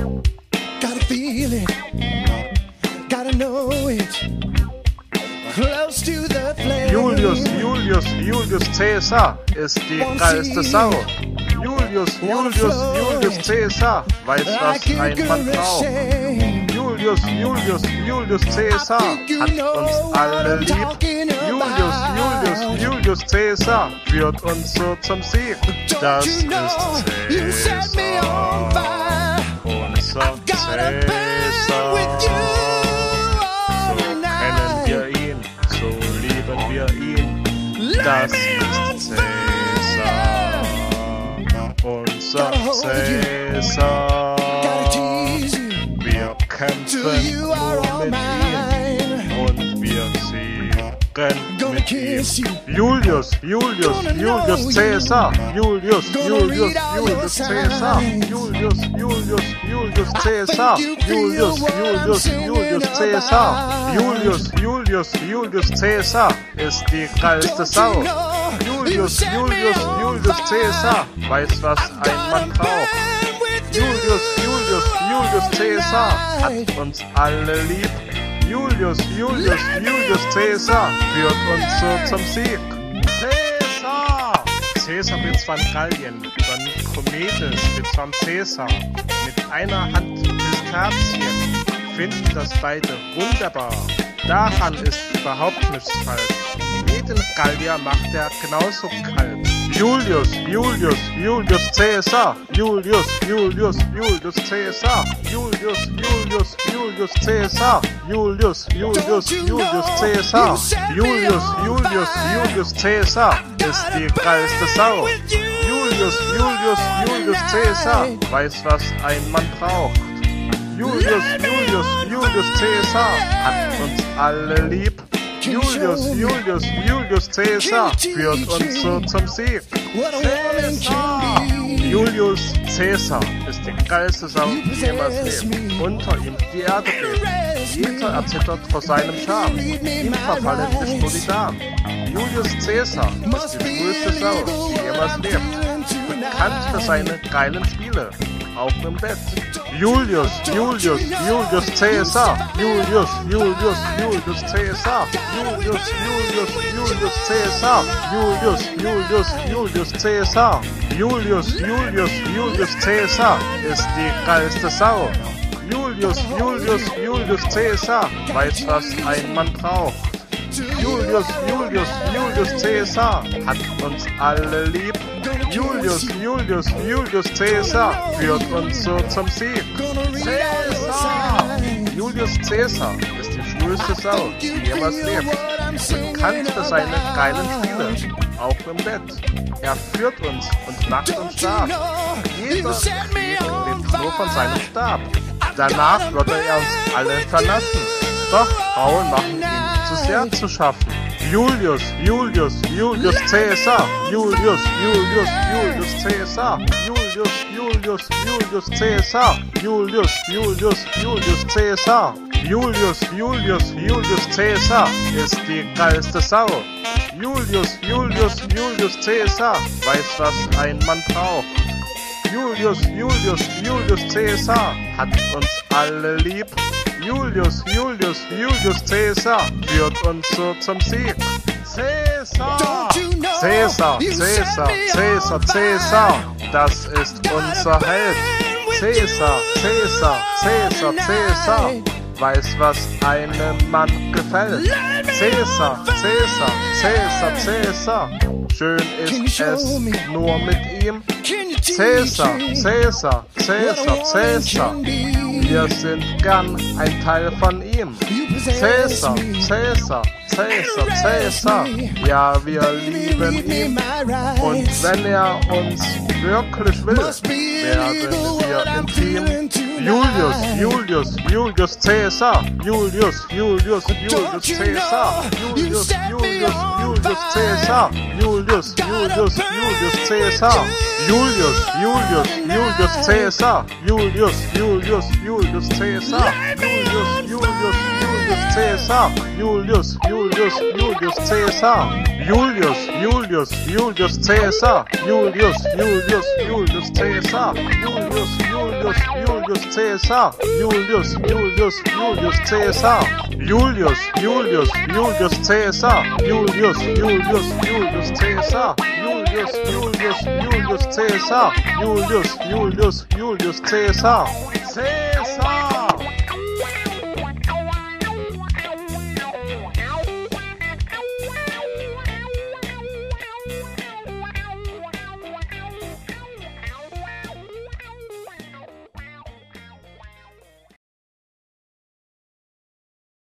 Gotta feel it, gotta know it. Close to the flame. Julius Caesar ist die geilste Sau. Julius Caesar weiß, was ein Mann braucht. Julius Caesar hat uns alle lieb. Julius Caesar führt uns so zum Sieg. Das ist Caesar, unser Caesar. So kennen wir ihn, so lieben wir ihn. Das ist Caesar, unser Caesar. Wir kämpfen nur mit ihm und wir siegen mit ihm. Julius Caesar. Julius Caesar. Julius Caesar. Julius Caesar ist die geilste Sau. Julius Caesar weiß, was ein Mann braucht. Julius Caesar hat uns alle lieb. Julius Caesar führt uns so zum Sieg. Caesar blitzt von Gallien, von Kometes blitzt von Caesar. Mit einer Hand Pistazien finden das beide wunderbar. Daran ist überhaupt nichts falsch. Jeden Gallier macht er genauso kalt. Julius Caesar. Julius Caesar. Julius Caesar. Julius Caesar. Julius Caesar ist die geilste Sau. Julius Caesar weiß, was ein Mann braucht. Julius Caesar hat uns alle lieb. Julius Caesar führt uns so zum Sieg. Julius Caesar ist die geilste Sau, die jemals lebt. Unter ihm die Erde bebt. Jeder erzittert vor seinem Charme. Ihm verfallen die Spolidamen. Julius Caesar ist die schwulste Sau, die jemals lebt. Bekannt für seine geilen Spiele, auch im Bett. Julius Caesar. Julius Caesar. Julius Caesar. Julius Caesar. Julius Caesar ist die geilste Sau. Julius Caesar weiß, was ein Mann braucht. Julius Caesar hat uns alle lieb. Julius Caesar führt uns so zum Sieg. Julius Caesar ist die schwulste Sau, die jemals lebt. Bekannt für seine geilen Spiele, auch im Bett. Er führt uns und macht uns stark. Jeder Krieg lebt nur von seinem Stab. Danach würde er uns alle verlassen. Doch Frauen machen ihn zu sehr zu schaffen. Julius Caesar. Julius Caesar. Julius Caesar. Julius Caesar. Julius Caesar ist die geilste Sau. Julius Caesar weiß, was ein Mann braucht. Julius Caesar hat uns alle lieb. Julius Caesar führt uns so zum Sieg. Caesar, das ist unser Held. Caesar weiß, was einem Mann gefällt. Caesar, schön ist es nur mit ihm. Caesar, wir sind gern ein Teil von ihm. Caesar, ja, wir lieben ihn. Und wenn er uns wirklich will, werden wir intim. Julius Caesar. Julius Caesar. Julius Caesar. Julius Caesar. Julius Caesar. Julius Caesar. Caesar. Julius Caesar. Julius Caesar. Julius Caesar. Julius Julius Caesar, Julius Caesar, Julius Caesar, Julius Caesar, Julius Caesar, Julius Caesar.